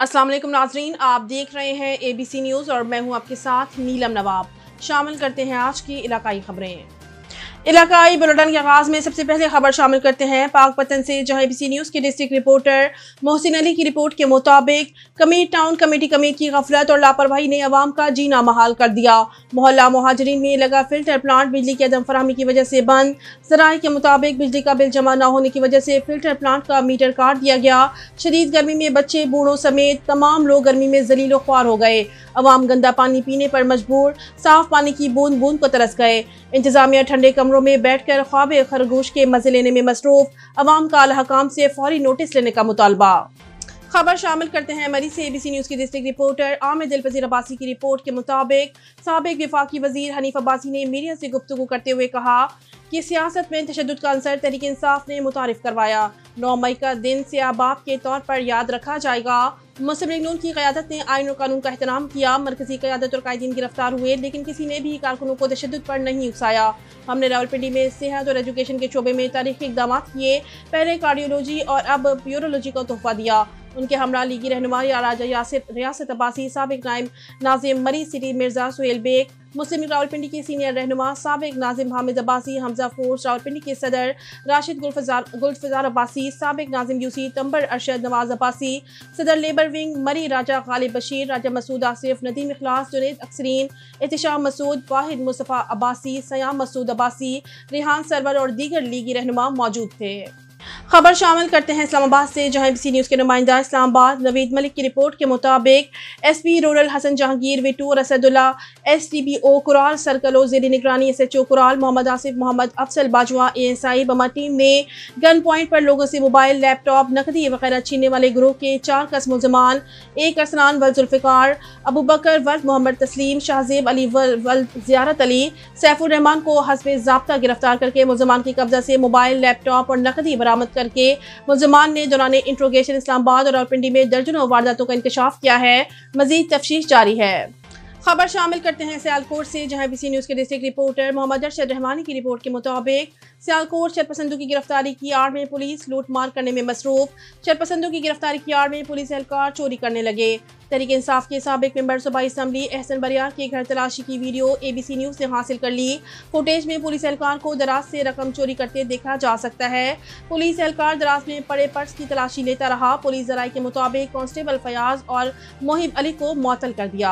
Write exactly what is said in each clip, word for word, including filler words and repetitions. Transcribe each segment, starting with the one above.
अस्सलाम वालेकुम नाजरीन, आप देख रहे हैं ए बी सी न्यूज़ और मैं हूं आपके साथ नीलम नवाब। शामिल करते हैं आज की इलाकाई खबरें। इलाकाई बुलेटिन के आगाज़ में सबसे पहले खबर शामिल करते हैं पाकपतन से, जहां ए बी सी न्यूज़ के डिस्ट्रिक्ट रिपोर्टर मोहसिन अली की रिपोर्ट के मुताबिक कमीर टाउन कमेटी कमेटी की गफलत और लापरवाही ने अवाम का जीना महाल कर दिया। मोहल्ला मुहाजिरीन में लगा फिल्टर प्लांट बिजली की अदम फराहमी की वजह से बंद। ज़राए के मुताबिक बिजली का बिल जमा न होने की वजह से फिल्टर प्लांट का मीटर काट दिया गया। शदीद गर्मी में बच्चे बूढ़ों समेत तमाम लोग गर्मी में जलीलो ख्वार हो गए। अवाम गंदा पानी पीने पर मजबूर, साफ पानी की बूंद बूंद को तरस गए। इंतजामिया ठंडे कमरों में बैठकर ख्वाबे खरगोश के मजे लेने में मसरूफ। अवाम का अलहकाम से फौरी नोटिस लेने का मुतालबा। खबर शामिल करते हैं मरी से। ए बी सी न्यूज़ की डिस्ट्रिक्ट रिपोर्टर आमिर दिलपजीर अब्बासी की रिपोर्ट के मुताबिक साबिक विफाकी वजीर हनीफ अब्बासी ने मीडिया से गुफ्तगू करते हुए कहा कि सियासत में तशद्दुद का अंसर तहरीक इंसाफ ने मुतारिफ करवाया। नौ मई का दिन सियाबाब के तौर पर याद रखा जाएगा। मुस्लिम लीग नून की क़यादत ने आइन और कानून का एहतराम किया। मरकजी क़यादत और कायदीन गिरफ्तार हुए, लेकिन किसी ने भी कारकुनों को तशद्दुद पर नहीं उकसाया। हमने रावलपिंडी में सेहत और एजुकेशन के शोबे में तारीखी इक़दाम किए। पहले कार्डियोलॉजी और अब यूरोलॉजी का तोहफा दिया। उनके हमरा लीगी रहनुमा राजा यासिर रियासत अब्बासी, साबिक नाइम नाजिम मरी सिटी मिर्जा सुहेल बेग, मुस्लिम लीग रावलपिंडी के सीनियर रहनुमा साबिक नाजिम हामिद अब्बासी, हमजा फोर्स रावलपिंडी के सदर राशिद गुलफजार अब्बासी, साबिक नाजिम यूसी तंबर अरशद नवाज अब्बासी, सदर लेबर विंग मरी राजा गालिब बशीर, राजा मसूद आसिफ, नदीम इखलास, जुनेद अक्सरीन, एहतिशाम मसूद, वाहिद मुस्तफ़ा अब्बासी, सयाम मसूद अब्बासी, रिहान सरवर और दीगर लीगी रहनुमा मौजूद थे। खबर शामिल करते हैं इस्लामाबाद से, जहां ए बी सी न्यूज़ के नुमाइंदा इस्लामाबाद नवीद मलिक की रिपोर्ट के मुताबिक S P rural Hasan Jahangir Wittu और असदुल्ला, एस टी बी ओ कुराल सर्कलो ज़ेरी निगरानी एस एच ओ कुराल Mohammad Asif, Mohammad Afzal Bajwa A S I बमा टीम ने गन पॉइंट पर लोगों से मोबाइल, लैपटॉप, नकदी वगैरह छीनने वाले ग्रोह के चार कस मुलजमान एक अरसलान वल जुल्फ़िकार, अबू बकर वल्द मोहम्मद तस्लीम, शाहजेब अली वल्द ज़ियारत अली, सैफुर रहमान को हस्बे ज़ाब्ता गिरफ्तार करके मुलजमान की कब्जा से मोबाइल, लैपटॉप और नकदी बरामद करके मुलजमान ने दौरान इंट्रोगेशन इस्लामाबाद और रावलपिंडी में दर्जनों वारदातों का इंकशाफ किया है। मजीद तफ्तीश जारी है। खबर शामिल करते हैं सियालकोट से, जहां ए बी सी न्यूज़ के डिस्ट्रिक्ट रिपोर्टर मोहम्मद अरशद रहमानी की रिपोर्ट के मुताबिक सियालकोट शरपसंदों की गिरफ्तारी की आड़ में पुलिस लूटमार करने में मसरूफ। शरपसंदों की गिरफ्तारी की आड़ में पुलिस एहलकार चोरी करने लगे। तहरीक इंसाफ के साबिक मेंबर सूबाई असम्बली एहसन बरियार के घर तलाशी की video A B C news ने हासिल कर ली। फुटेज में पुलिस एहलकार को दराज से रकम चोरी करते देखा जा सकता है। पुलिस एहलकार दराज में पड़े पर्स की तलाशी लेता रहा। पुलिस ज़राए के मुताबिक कांस्टेबल फयाज और मोहिब अली को मुअत्तल कर दिया।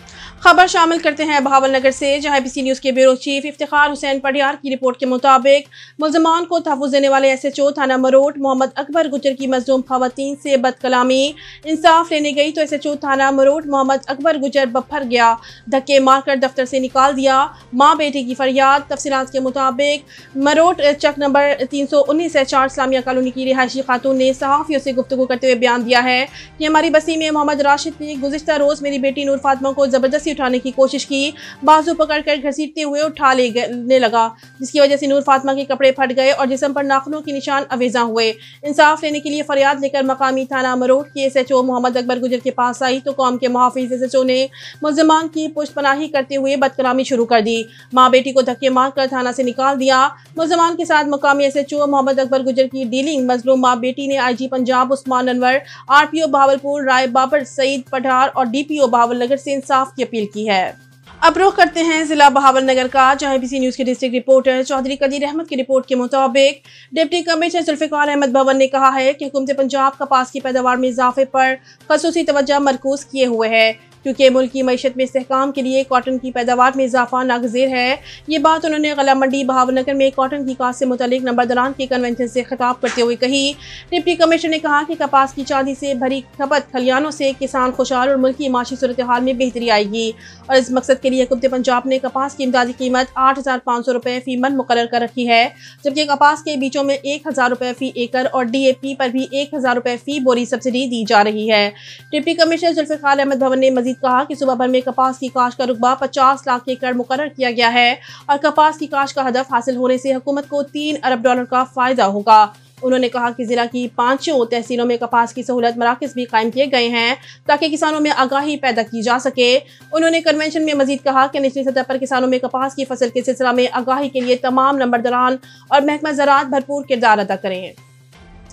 खबर शामिल करते हैं बहावल नगर से, जहां ए बी सी न्यूज़ के ब्यूरो चीफ इफ्तिखार हुसैन पडियार की रिपोर्ट के मुताबिक मुलजमान को तहफ़्फ़ुज़ देने वाले एस एच ओ थाना मरोट मोहम्मद अकबर गुजर की मजलूम खवातीन से बदकलामी। इंसाफ लेने गई तो एस एच ओ थाना मरोट मोहम्मद अकबर गुजर बफर गया, धक्के मारकर दफ्तर से निकाल दिया। माँ बेटे की फरियाद। तफसीलात के मुताबिक मरोट चक नंबर तीन सौ उन्नीस से चार इस्लामिया कॉलोनी की रिहायशी खातून ने सहाफ़ियों से गुफ्तगू करते हुए बयान दिया है कि हमारी बस्ती में मोहम्मद राशिद ने गुज़िश्ता रोज़ मेरी बेटी नूर फातिमा को जबरदस्ती उठाने की कोशिश की। बाजू पकड़कर घसीटते हुए उठा लेने लगा, जिसकी वजह से नूर फातिमा के कपड़े फट गए और जिस्म पर नाखूनों के निशान अवेजा हुए। इंसाफ लेने के लिए फरियाद लेकर मकामी थाना मरोट के S H O Mohammad Akbar Gujjar के पास आई तो कौम के मुहाफिज एस एच ओ ने मुलजमान की पुष्टपनाही करते हुए बदकलामी शुरू कर दी। माँ बेटी को धक्के मारकर थाना से निकाल दिया। मुलजमान के साथ मकामी S H O Mohammad Akbar Gujjar की डीलिंग। मजलूम माँ बेटी ने I G Punjab Usman Anwar, R P O Bahawalpur Rai Babar Saeed Pathar और D P O Bahawalnagar से इंसाफ की अपील की है। अब रुख करते हैं जिला बहावल नगर का, जहां ए बी सी न्यूज़ के डिस्ट्रिक्ट रिपोर्टर चौधरी कदीर अहमद की रिपोर्ट के मुताबिक डिप्टी कमिश्नर जुल्फ़िकार अहमद भवन ने कहा है कि हुकूमत पंजाब कपास की पैदावार में इजाफे पर खसूसी तवज्जो मरकूज किए हुए है, क्योंकि मुल्क की मईशत में इस्तेहकाम के लिए कॉटन की पैदावार में इजाफा नागज़ीर है। ये बात उन्होंने गला मंडी बहावलनगर में कॉटन की काश्त से मुतल्लिक नंबरदारान के कन्वेंशन से खिताब करते हुए कही। डिप्टी कमिश्नर ने कहा कि कपास की चांदी से भरी खपत खलियानों से किसान खुशहाल और मुल्क की माशी सूरत हाल में बेहतरी आएगी, और इस मकसद के लिए हुकूमत पंजाब ने कपास की इमदादी कीमत आठ हज़ार पाँच सौ रुपये फी मन मुकर्रर कर रखी है, जबकि कपास के बीचों में एक हज़ार रुपये फी एकड़ और डी ए पी पर भी एक हज़ार रुपये फी बोरी सब्सिडी दी जा रही है। डिप्टी कमिश्नर जुल्फ़िकार अहमद भवन ने मजीद कहा कि सूबा भर में कपास की काश्त का रुकबा पचास लाख एकड़ मुकर्रर किया गया है और कपास की काश्त का हदफ हासिल होने से हुकूमत को तीन अरब डॉलर का फायदा होगा। उन्होंने कहा कि जिला की पांचों तहसीलों में कपास की सहूलत मराकज़ भी कायम किए गए हैं ताकि किसानों में आगाही पैदा की जा सके। उन्होंने कन्वेंशन में मजीद कहा कि निचली सतह पर किसानों में कपास की फसल के सिलसिला में आगाही के लिए तमाम नंबरदारान और महकमा ज़राअत भरपूर किरदार अदा करें।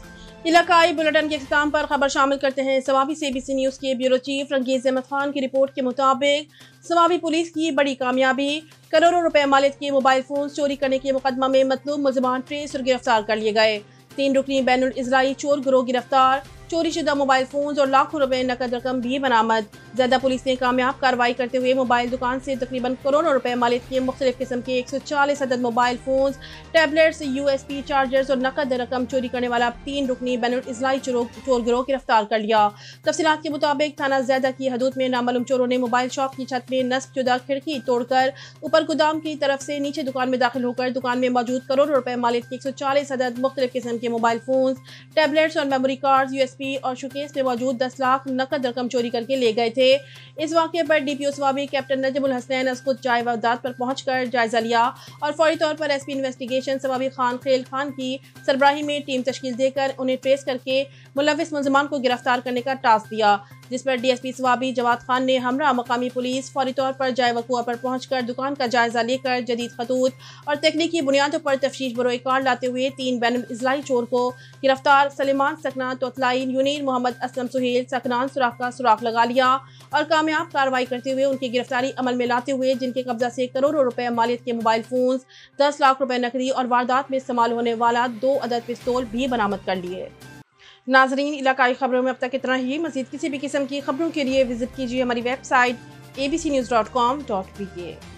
इलाकाई बुलेटिन के इख्तिताम पर खबर शामिल करते हैं सवाबी से एबीसी न्यूज़ के ब्यूरो चीफ रंगीज अहमद खान की रिपोर्ट के मुताबिक सवाबी पुलिस की बड़ी कामयाबी, करोड़ों रुपए मालियत के मोबाइल फोन चोरी करने के मुकदमा में मतलूब मुलजमान ट्रेस और गिरफ्तार कर लिए गए। तीन रुकनी बैनुल इजराई चोर गिरोह गिरफ्तार, चोरी शुदा मोबाइल फोन और लाखों रुपए नकद रकम भी बरामद। ज़्यादा पुलिस ने कामयाब कार्रवाई करते हुए मोबाइल दुकान से तकरीबन करोड़ों रुपए मालियत के मुख्तलिफ किस्म के एक सौ चालीस अदद mobile phone, tablets, USB chargers और नकद रकम चोरी करने वाला तीन रुकनी बैनुल इजराई चोर गिरोह गिरफ्तार कर लिया। तफसीलात के मुताबिक थाना ज़्यादा की हदूद में नामालूम चोरों ने मोबाइल शॉप की छत में नस्ब शुदा खिड़की तोड़कर ऊपर गोदाम की तरफ से नीचे दुकान में दाखिल होकर दुकान में मौजूद करोड़ों रुपए मालियत के एक सौ चालीस अदद मुख्तलिफ किस्म के मोबाइल फोन, टैबलेट्स और मेमोरी कार्ड, यूएसबी और शोकेस में मौजूद दस लाख नकद रकम चोरी करके ले गए थे। इस वाक़े पर डीपीओ सवाबी कैप्टन नजमुल हसनैन खुद जाए वारदात पर पहुंचकर जायजा लिया और फौरी तौर पर एसपी इन्वेस्टिगेशन सवाबी खान खेल खान की सरबराही में टीम तश्कील देकर उन्हें ट्रेस करके मुलविस मुलजमान को गिरफ्तार करने का टास्क दिया, जिस पर डीएसपी सवाबी जवाद खान ने हमरा मकामी पुलिस फौरी तौर पर जाए वक़ुआ पर पहुंचकर दुकान का जायजा लेकर जदीद खतूत और तकनीकी बुनियादों पर तफ्तीश बरोए कार लाते हुए तीन बैनुल इजराई चोर को गिरफ्तार, सलेमान सकना तोतलाई, यूनीर मोहम्मद असलम सुहेल सकनान सुराख का सुराख लगा लिया और कामयाब कार्रवाई करते हुए उनकी गिरफ्तारी अमल में लाते हुए जिनके कब्जा से करोड़ों रुपए मालियत के मोबाइल फोन, दस लाख रुपए नकदी और वारदात में इस्तेमाल होने वाला दो अदद पिस्तौल भी बरामद कर लिए। नाजरीन, इलाकाई खबरों में अब तक इतना ही। मज़ीद किसी भी किस्म की खबरों के लिए विजिट कीजिए हमारी website A B C news dot com dot P के।